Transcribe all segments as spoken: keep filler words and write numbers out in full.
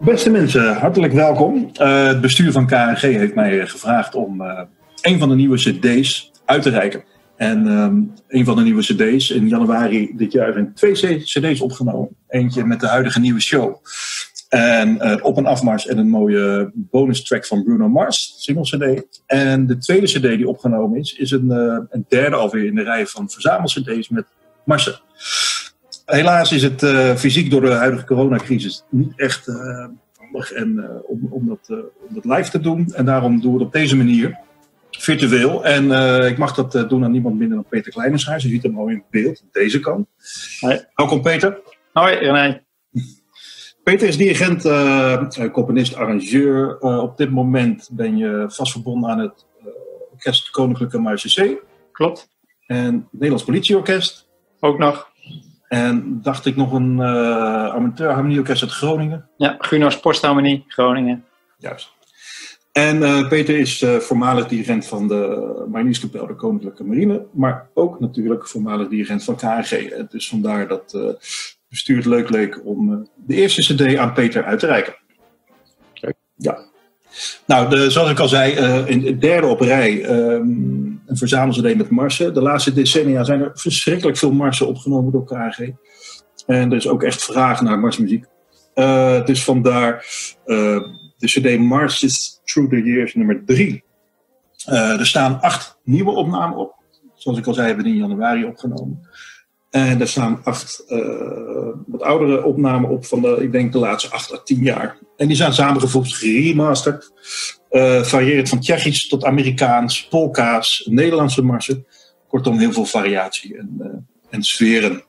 Beste mensen, hartelijk welkom. Uh, het bestuur van K N G heeft mij gevraagd om uh, een van de nieuwe cd's uit te reiken. En um, een van de nieuwe cd's, in januari dit jaar zijn twee cd's opgenomen. Eentje met de huidige nieuwe show. En uh, op een afmars en een mooie bonus track van Bruno Mars, single cd. En de tweede cd die opgenomen is, is een, uh, een derde alweer in de rij van verzamel-cd's met marsen. Helaas is het uh, fysiek door de huidige coronacrisis niet echt uh, handig en, uh, om, om, dat, uh, om dat live te doen. En daarom doen we het op deze manier, virtueel. En uh, ik mag dat uh, doen aan niemand minder dan Peter Kleinershuis. Je ziet hem al in beeld, deze kant. Hoi. Welkom Peter. Hoi René. Peter is dirigent, uh, componist, arrangeur. Uh, op dit moment ben je vast verbonden aan het uh, Orkest Koninklijke Marechaussee. Klopt. En het Nederlands Politieorkest. Ook nog. En dacht ik nog een uh, amateur harmonieorkest uit Groningen. Ja, Guno's Postharmonie, Groningen. Juist. En uh, Peter is uh, voormalig dirigent van de Marinierskapel, de Koninklijke Marine. Maar ook natuurlijk voormalig dirigent van K N G. Dus vandaar dat uh, bestuur het leuk leek om uh, de eerste cd aan Peter uit te reiken. Leuk. Ja. Nou, de, zoals ik al zei, uh, in het derde op rij um, een verzamel-cd met marsen. De laatste decennia zijn er verschrikkelijk veel marsen opgenomen door K N G. En er is ook echt vraag naar marsmuziek. Uh, dus vandaar uh, de cd Marches Through the Years nummer drie. Uh, er staan acht nieuwe opnamen op. Zoals ik al zei, hebben we die in januari opgenomen. En er staan acht uh, wat oudere opnamen op van de, ik denk de laatste acht à tien jaar. En die zijn samengevoegd, geremasterd. Uh, varieert van Tsjechisch tot Amerikaans, polka's, Nederlandse marsen. Kortom, heel veel variatie en, uh, en sferen.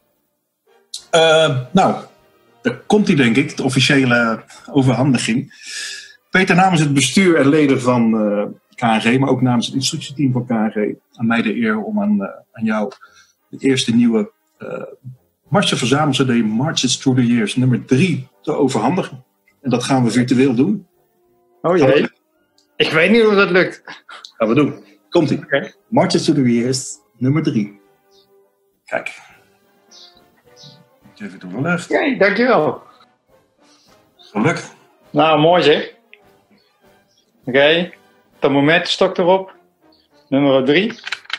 Uh, nou, daar komt hij denk ik, de officiële overhandiging. Peter, namens het bestuur en leden van uh, K N G, maar ook namens het instructieteam van K N G, aan mij de eer om aan, uh, aan jou de eerste nieuwe uh, marsen verzamel-cd Marches Through the Years nummer drie te overhandigen. En dat gaan we virtueel doen. Oh jee, ik weet niet hoe dat lukt. Gaan we doen. Komt-ie. Okay. Marches Through the Years nummer drie. Kijk. Even door de lucht. Oké, okay, dankjewel. Gelukt. Nou, mooi zeg. Oké, okay. Thermometer stok erop. Nummer drie.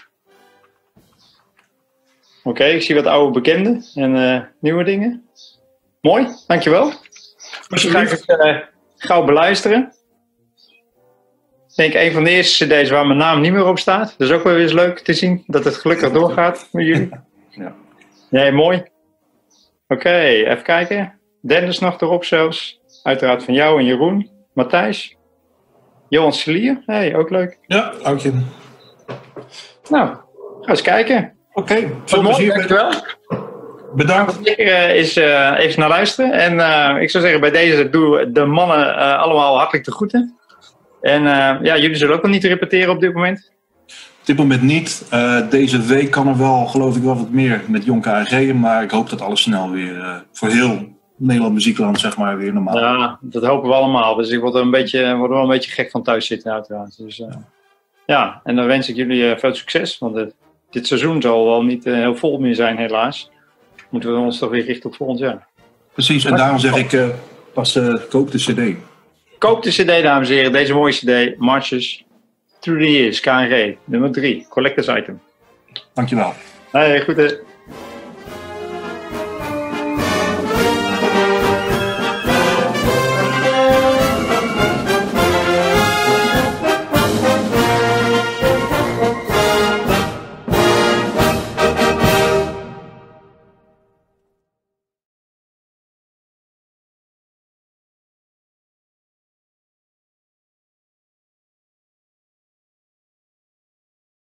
Oké, okay, ik zie wat oude bekenden en uh, nieuwe dingen. Mooi, dankjewel. Dus ga ik het uh, gauw beluisteren. Ik denk een van de eerste cd's waar mijn naam niet meer op staat. Dat is ook wel eens leuk te zien dat het gelukkig doorgaat met jullie. Ja. Nee, mooi. Oké, okay, even kijken. Dennis nog erop zelfs. Uiteraard van jou en Jeroen. Matthijs. Johan Selier. Hey, ook leuk. Ja, oudje. Nou, ga eens kijken. Oké, okay, veel plezier. Dankjewel. Bedankt. Ik uh, is uh, even naar luisteren. En uh, ik zou zeggen, bij deze doe de mannen uh, allemaal hartelijk de groeten. En uh, ja, jullie zullen ook nog niet repeteren op dit moment? Op dit moment niet. Uh, deze week kan er wel, geloof ik, wel wat meer met Jong K N G. Maar ik hoop dat alles snel weer uh, voor heel Nederland muziekland, zeg maar, weer normaal. Ja, dat hopen we allemaal. Dus ik word er, een beetje, word er wel een beetje gek van thuis zitten, uiteraard. Dus uh, ja, en dan wens ik jullie uh, veel succes. Want uh, dit seizoen zal wel niet uh, heel vol meer zijn, helaas. Moeten we ons toch weer richten op volgend jaar. Precies, en daarom zeg ik, uh, pas uh, koop de cd. Koop de cd, dames en heren. Deze mooie cd, Marches Through the Years, K N G, nummer drie, collectors item. Dankjewel. Hey, goed hè.